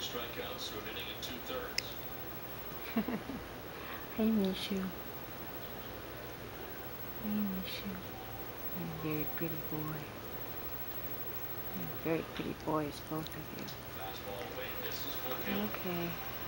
strikeouts through an inning and 2/3. Hey, Michou. Hey, Michou. You're a very pretty boy. You're very pretty boys, both of you. Fastball away, misses, full count. Okay.